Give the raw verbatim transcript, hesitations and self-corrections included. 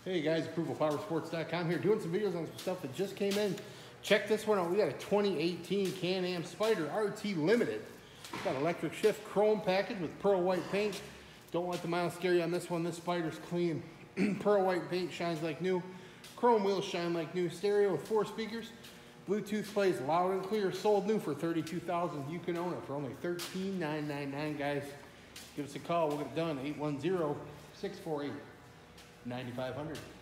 Hey guys, approval power sports dot com here, doing some videos on some stuff that just came in. Check this one out. We got a twenty eighteen Can-Am Spyder R T Limited. Got electric shift chrome package with pearl white paint. Don't let the miles scare you on this one. This Spyder's clean. Pearl white paint shines like new. Chrome wheels shine like new. Stereo with four speakers. Bluetooth plays loud and clear. Sold new for thirty-two thousand dollars. You can own it for only thirteen thousand nine hundred ninety-nine dollars, guys. Give us a call. We'll get it done. eight one zero, six four eight, nine five zero zero.